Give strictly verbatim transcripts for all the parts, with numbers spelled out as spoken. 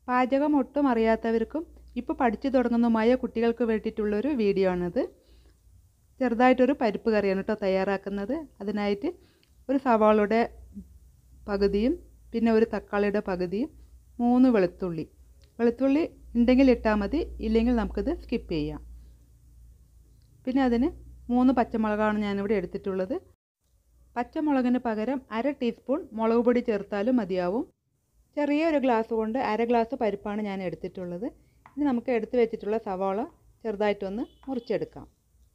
പാചകം ഒട്ടും അറിയാത്തവർക്കും ഇപ്പോൾ പഠിച്ചു തുടങ്ങുന്നതുമായ കുട്ടികൾക്ക് വേണ്ടിയിട്ടുള്ളൊരു വീഡിയോ ആണിത്. ചെറുതായിട്ടൊരു പരിപ്പ് കറിയാണ് കേട്ടോ തയ്യാറാക്കുന്നത്. അതിനായിട്ട് ഒരു സവാളയുടെ പകുതിയും പിന്നെ ഒരു തക്കാളിയുടെ പകുതിയും മൂന്ന് വെളുത്തുള്ളി വെളുത്തുള്ളി ഉണ്ടെങ്കിൽ ഇട്ടാൽ മതി, ഇല്ലെങ്കിൽ നമുക്കിത് സ്കിപ്പ് ചെയ്യാം. പിന്നെ അതിന് മൂന്ന് പച്ചമുളകാണ് ഞാനിവിടെ എടുത്തിട്ടുള്ളത്. പച്ചമുളകിന് പകരം അര ടീസ്പൂൺ മുളക് പൊടി ചേർത്താലും മതിയാവും. ചെറിയൊരു ഗ്ലാസ് കൊണ്ട് അര ഗ്ലാസ് പരിപ്പാണ് ഞാൻ എടുത്തിട്ടുള്ളത്. ഇനി നമുക്ക് എടുത്തു വെച്ചിട്ടുള്ള സവാള ചെറുതായിട്ടൊന്ന് മുറിച്ചെടുക്കാം.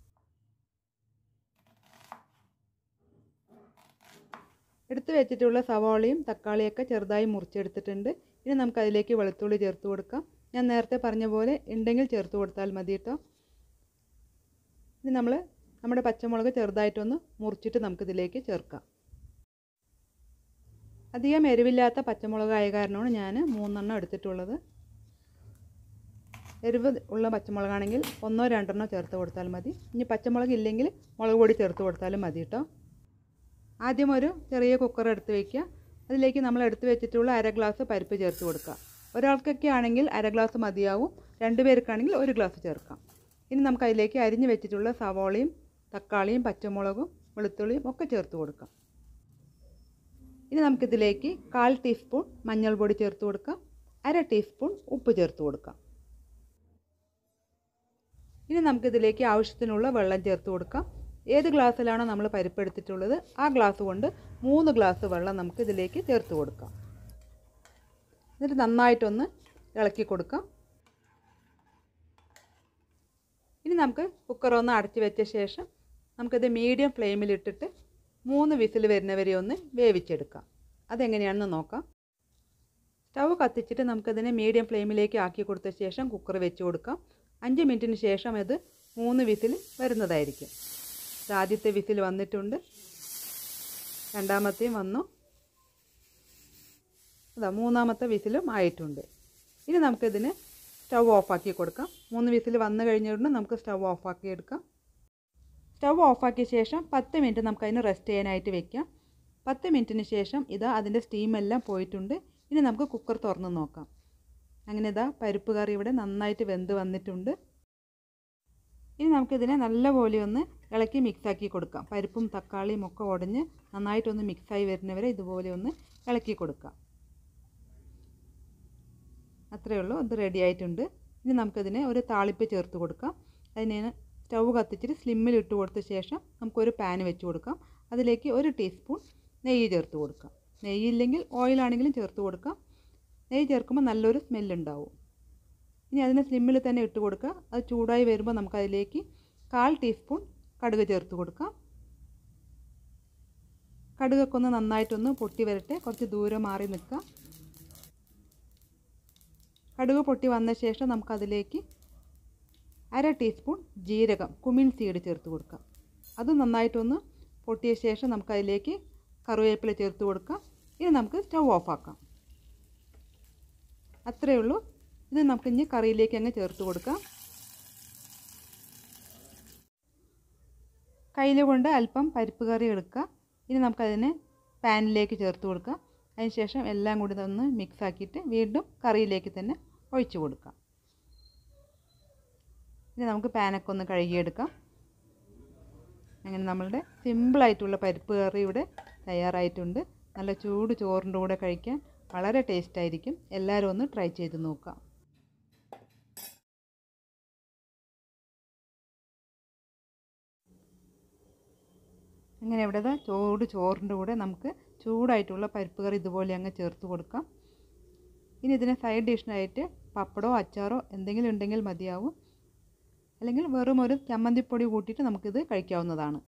എടുത്തു വെച്ചിട്ടുള്ള സവാളയും തക്കാളിയൊക്കെ ചെറുതായി മുറിച്ചെടുത്തിട്ടുണ്ട്. ഇനി നമുക്കതിലേക്ക് വെളുത്തുള്ളി ചേർത്ത് കൊടുക്കാം. ഞാൻ നേരത്തെ പറഞ്ഞ പോലെ ഉണ്ടെങ്കിൽ ചേർത്ത് കൊടുത്താൽ മതി കേട്ടോ. ഇനി നമ്മൾ നമ്മുടെ പച്ചമുളക് ചെറുതായിട്ടൊന്ന് മുറിച്ചിട്ട് നമുക്കിതിലേക്ക് ചേർക്കാം. അധികം എരിവില്ലാത്ത പച്ചമുളകായ കാരണമാണ് ഞാൻ മൂന്നെണ്ണം എടുത്തിട്ടുള്ളത്. എരിവ് ഉള്ള പച്ചമുളകാണെങ്കിൽ ഒന്നോ രണ്ടെണ്ണോ ചേർത്ത് കൊടുത്താൽ മതി. ഇനി പച്ചമുളക് ഇല്ലെങ്കിൽ മുളക് പൊടി ചേർത്ത് കൊടുത്താലും മതി കേട്ടോ. ആദ്യം ഒരു ചെറിയ കുക്കർ എടുത്ത് വയ്ക്കുക. അതിലേക്ക് നമ്മൾ എടുത്ത് വെച്ചിട്ടുള്ള അര ഗ്ലാസ് പരിപ്പ് ചേർത്ത് കൊടുക്കുക. ഒരാൾക്കൊക്കെ ആണെങ്കിൽ അര ഗ്ലാസ് മതിയാവും, രണ്ട് പേർക്കാണെങ്കിൽ ഒരു ഗ്ലാസ് ചേർക്കാം. ഇനി നമുക്ക് അതിലേക്ക് അരിഞ്ഞ് വെച്ചിട്ടുള്ള സവാളയും തക്കാളിയും പച്ചമുളകും വെളുത്തുള്ളിയും ഒക്കെ ചേർത്ത് കൊടുക്കാം. ഇനി നമുക്കിതിലേക്ക് കാൽ ടീസ്പൂൺ മഞ്ഞൾപ്പൊടി ചേർത്ത് കൊടുക്കാം. അര ടീസ്പൂൺ ഉപ്പ് ചേർത്ത് കൊടുക്കാം. ഇനി നമുക്കിതിലേക്ക് ആവശ്യത്തിനുള്ള വെള്ളം ചേർത്ത് കൊടുക്കാം. ഏത് ഗ്ലാസ്സിലാണോ നമ്മൾ പരിപ്പ് എടുത്തിട്ടുള്ളത് ആ ഗ്ലാസ് കൊണ്ട് മൂന്ന് ഗ്ലാസ് വെള്ളം നമുക്ക് ഇതിലേക്ക് ചേർത്ത് കൊടുക്കാം. എന്നിട്ട് നന്നായിട്ടൊന്ന് ഇളക്കി കൊടുക്കാം. ഇനി നമുക്ക് കുക്കർ ഒന്ന് അടച്ചു വെച്ച ശേഷം നമുക്കിത് മീഡിയം ഫ്ലെയിമിലിട്ടിട്ട് മൂന്ന് വിസിൽ വരുന്നവരെ ഒന്ന് വേവിച്ചെടുക്കാം. അതെങ്ങനെയാണെന്ന് നോക്കാം. സ്റ്റവ് കത്തിച്ചിട്ട് നമുക്കതിനെ മീഡിയം ഫ്ലെയിമിലേക്ക് ആക്കി കൊടുത്ത ശേഷം കുക്കർ വെച്ച് കൊടുക്കാം. അഞ്ച് മിനിറ്റിന് ശേഷം ഇത് മൂന്ന് വിസിൽ വരുന്നതായിരിക്കും. ആദ്യത്തെ വിസിൽ വന്നിട്ടുണ്ട്, രണ്ടാമത്തെയും വന്നു, അതാ മൂന്നാമത്തെ വിസിലും ആയിട്ടുണ്ട്. ഇനി നമുക്കിതിന് സ്റ്റവ് ഓഫാക്കി കൊടുക്കാം. മൂന്ന് വിസിൽ വന്നു കഴിഞ്ഞുകൊണ്ട് നമുക്ക് സ്റ്റവ് ഓഫാക്കി എടുക്കാം. സ്റ്റവ് ഓഫാക്കിയ ശേഷം പത്ത് മിനിറ്റ് നമുക്കതിന് റെസ്റ്റ് ചെയ്യാനായിട്ട് വെക്കാം. പത്ത് മിനിറ്റിന് ശേഷം ഇതാ അതിൻ്റെ സ്റ്റീമെല്ലാം പോയിട്ടുണ്ട്. ഇനി നമുക്ക് കുക്കർ തുറന്ന് നോക്കാം. അങ്ങനെ ഇതാ പരിപ്പ് കറി ഇവിടെ നന്നായിട്ട് വെന്ത് വന്നിട്ടുണ്ട്. ഇനി നമുക്കിതിനെ നല്ലപോലെ ഒന്ന് ഇളക്കി മിക്സാക്കി കൊടുക്കാം. പരിപ്പും തക്കാളിയും ഒക്കെ ഉടഞ്ഞ് നന്നായിട്ടൊന്ന് മിക്സായി വരുന്നവരെ ഇതുപോലെ ഒന്ന് ഇളക്കി കൊടുക്കാം. അത്രയേ ഉള്ളൂ, ഇത് റെഡി ആയിട്ടുണ്ട്. ഇനി നമുക്കിതിനെ ഒരു താളിപ്പ് ചേർത്ത് കൊടുക്കാം. അതിന് സ്റ്റൗ കത്തിച്ചിട്ട് സ്ലിമ്മിൽ ഇട്ട് കൊടുത്ത ശേഷം നമുക്കൊരു പാൻ വെച്ച് കൊടുക്കാം. അതിലേക്ക് ഒരു ടീസ്പൂൺ നെയ്യ് ചേർത്ത് കൊടുക്കാം. നെയ്യില്ലെങ്കിൽ ഓയിലാണെങ്കിലും ചേർത്ത് കൊടുക്കാം. നെയ്യ് ചേർക്കുമ്പോൾ നല്ലൊരു സ്മെല്ലുണ്ടാവും. ഇനി അതിനെ സ്ലിമ്മിൽ തന്നെ ഇട്ട് കൊടുക്കുക. അത് ചൂടായി വരുമ്പോൾ നമുക്കതിലേക്ക് കാൽ ടീസ്പൂൺ കടുക് ചേർത്ത് കൊടുക്കാം. കടുകൊക്കെ ഒന്ന് നന്നായിട്ടൊന്ന് പൊട്ടി വരട്ടെ, കുറച്ച് ദൂരം മാറി നിൽക്കുക. കടുക് പൊട്ടി വന്ന ശേഷം നമുക്കതിലേക്ക് അര ടീസ്പൂൺ ജീരകം കുമിൻ സീഡ് ചേർത്ത് കൊടുക്കാം. അത് നന്നായിട്ടൊന്ന് പൊട്ടിയ ശേഷം നമുക്കതിലേക്ക് കറിവേപ്പില ചേർത്ത് കൊടുക്കാം. ഇനി നമുക്ക് സ്റ്റൗ ഓഫാക്കാം. അത്രയേ ഉള്ളൂ. ഇത് നമുക്ക് ഇനി കറിയിലേക്ക് അങ്ങ് ചേർത്ത് കൊടുക്കാം. കയ്യിൽ കൊണ്ട് അല്പം പരിപ്പ് കറി എടുക്കുക. ഇനി നമുക്കതിനെ പാനിലേക്ക് ചേർത്ത് കൊടുക്കാം. അതിന് ശേഷം എല്ലാം കൂടി ഒന്ന് മിക്സ് ആക്കിയിട്ട് വീണ്ടും കറിയിലേക്ക് തന്നെ ഒഴിച്ചു കൊടുക്കാം. ഇനി നമുക്ക് പാനൊക്കെ ഒന്ന് കഴുകിയെടുക്കാം. അങ്ങനെ നമ്മളുടെ സിമ്പിളായിട്ടുള്ള പരിപ്പ് കറി ഇവിടെ തയ്യാറായിട്ടുണ്ട്. നല്ല ചൂട് ചോറിൻ്റെ കൂടെ കഴിക്കാൻ വളരെ ടേസ്റ്റായിരിക്കും. എല്ലാവരും ഒന്ന് ട്രൈ ചെയ്ത് നോക്കാം. അങ്ങനെ ഇവിടെ ചൂട് ചോറിൻ്റെ കൂടെ നമുക്ക് ചൂടായിട്ടുള്ള പരിപ്പ് കറി ഇതുപോലെ അങ്ങ് ചേർത്ത് കൊടുക്കാം. ഇനി ഇതിന് സൈഡ് ഡിഷിനായിട്ട് പപ്പടോ അച്ചാറോ എന്തെങ്കിലും ഉണ്ടെങ്കിൽ മതിയാവും. അല്ലെങ്കിൽ വെറും ഒരു ചമ്മന്തിപ്പൊടി കൂട്ടിയിട്ട് നമുക്കിത് കഴിക്കാവുന്നതാണ്.